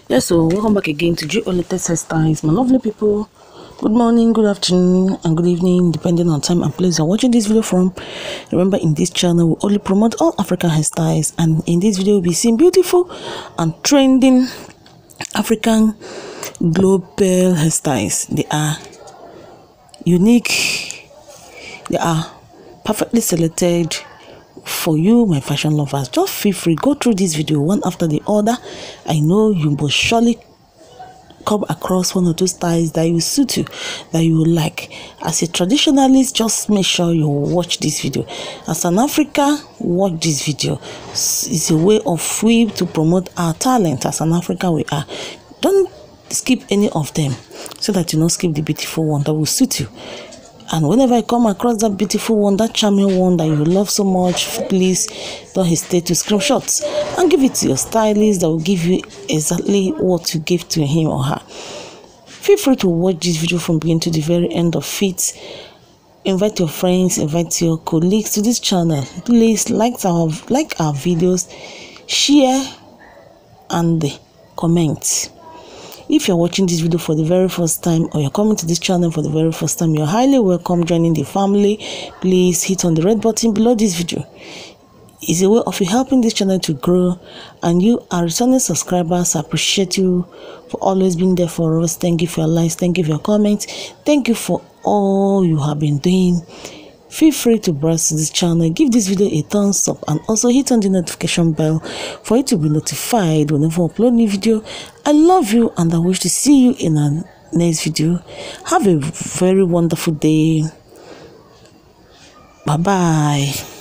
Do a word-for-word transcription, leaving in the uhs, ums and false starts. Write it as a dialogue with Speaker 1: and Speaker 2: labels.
Speaker 1: Yes, so welcome back again to G O Latest Hairstyles, my lovely people. Good morning, good afternoon, and good evening, depending on time and place you're watching this video from. Remember, in this channel, we only promote all African hairstyles, and in this video, we'll be seeing beautiful and trending African global hairstyles. They are unique, they are perfectly selected for you, my fashion lovers. Just feel free, go through this video one after the other. I know you will surely come across one or two styles that will suit you, that you will like. As a traditionalist, just make sure you watch this video. As an African, watch this video. It's a way of we to promote our talent. As an African, we are. Don't skip any of them, so that you don't skip the beautiful one that will suit you. And whenever I come across that beautiful one, that charming one that you love so much, please don't hesitate to screenshot and give it to your stylist that will give you exactly what to give to him or her. Feel free to watch this video from beginning to the very end of it. Invite your friends, invite your colleagues to this channel. Please like our, like our videos, share, and comment. If you're watching this video for the very first time, or you're coming to this channel for the very first time, you're highly welcome joining the family. Please hit on the red button below this video. It's a way of you helping this channel to grow, and you are returning subscribers. I appreciate you for always being there for us. Thank you for your likes, thank you for your comments, thank you for all you have been doing. Feel free to browse to this channel, give this video a thumbs up, and also hit on the notification bell for you to be notified whenever I upload new video. I love you, and I wish to see you in our next video. Have a very wonderful day. Bye bye.